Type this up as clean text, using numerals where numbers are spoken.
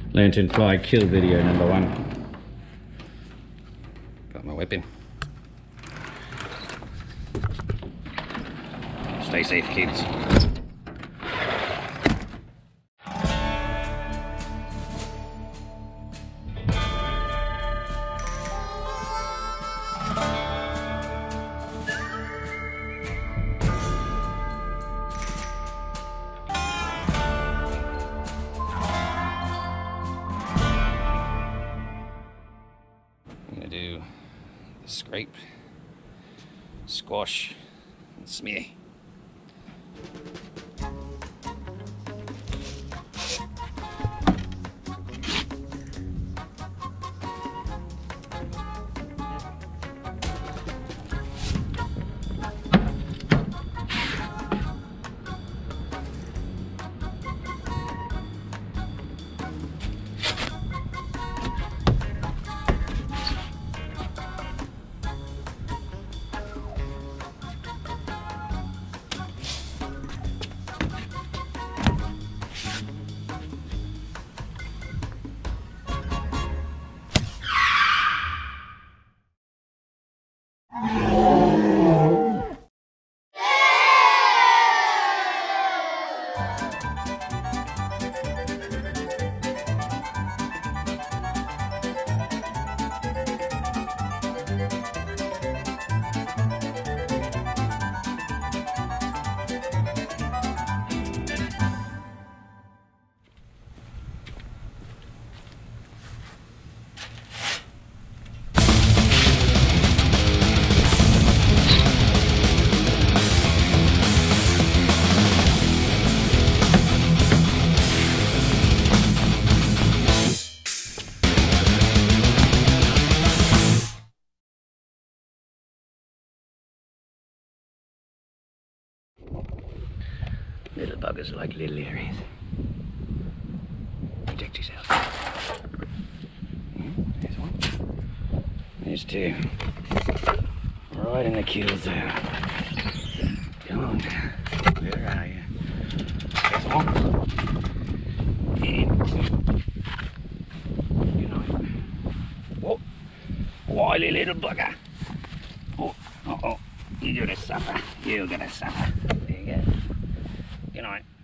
Lanternfly kill video number 1. Got my weapon. Stay safe, kids. I'm going to do the scrape, squash, and smear. Little buggers are like little areas. Protect yourself. There's one. There's 2. Right in the keels there. Come on now. Where are you? There's 1. And 2. You know it. Whoa. Wily little bugger. Oh, uh-oh. You're gonna suffer. You're gonna suffer. There you go. Good night.